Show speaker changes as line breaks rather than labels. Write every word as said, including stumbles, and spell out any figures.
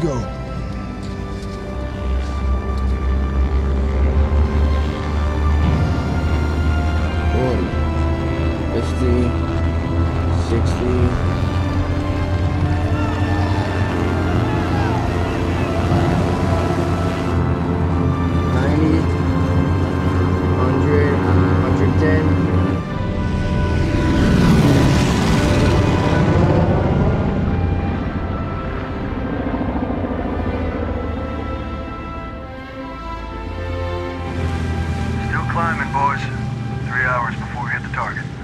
go.
forty, fifty, sixty. ninety, one hundred, one hundred ten.
Still climbing, boys. Three hours before we hit the target.